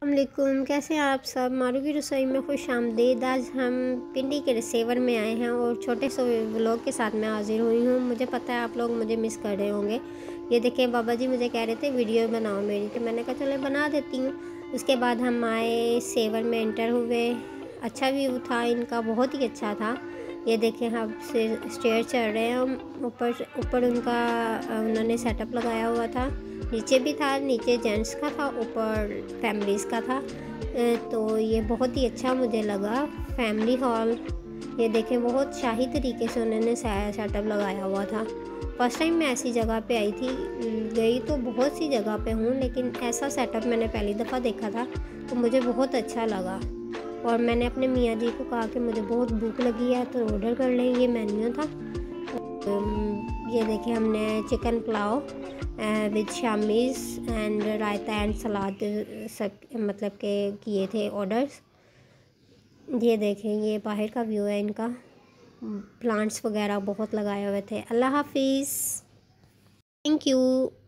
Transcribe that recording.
अस्सलामुअलैकुम, कैसे हैं आप सब। मारू की रसोई में खुश आमदीद। आज हम पिंडी के रिसीवर में आए हैं और छोटे से व्लॉग के साथ मैं हाजिर हुई हूँ। मुझे पता है आप लोग मुझे मिस कर रहे होंगे। ये देखें, बाबा जी मुझे कह रहे थे वीडियो बनाओ मेरी, तो मैंने कहा चलो बना देती हूँ। उसके बाद हम आए, सेवर में एंटर हुए। अच्छा व्यू था इनका, बहुत ही अच्छा था। ये देखें, हम स्टेयर चढ़ रहे हैं हम ऊपर उनका उन्होंने सेटअप लगाया हुआ था। नीचे भी था, नीचे जेंट्स का था, ऊपर फैमिलीज़ का था। तो ये बहुत ही अच्छा मुझे लगा। फैमिली हॉल, ये देखें, बहुत शाही तरीके से उन्होंने सेटअप लगाया हुआ था। फर्स्ट टाइम मैं ऐसी जगह पे आई थी। गई तो बहुत सी जगह पे हूँ, लेकिन ऐसा सेटअप मैंने पहली दफ़ा देखा था, तो मुझे बहुत अच्छा लगा। और मैंने अपने मियाँ जी को कहा कि मुझे बहुत भूख लगी है तो ऑर्डर कर लें, ये मेन्यू था। ये देखिए, हमने chicken pulao with shamis and raita and salad सब मतलब के किए थे ऑर्डर्स। ये देखें, ये बाहर का व्यू है इनका। प्लांट्स वगैरह बहुत लगाए हुए थे। अल्लाह हाफिज़, थैंक यू।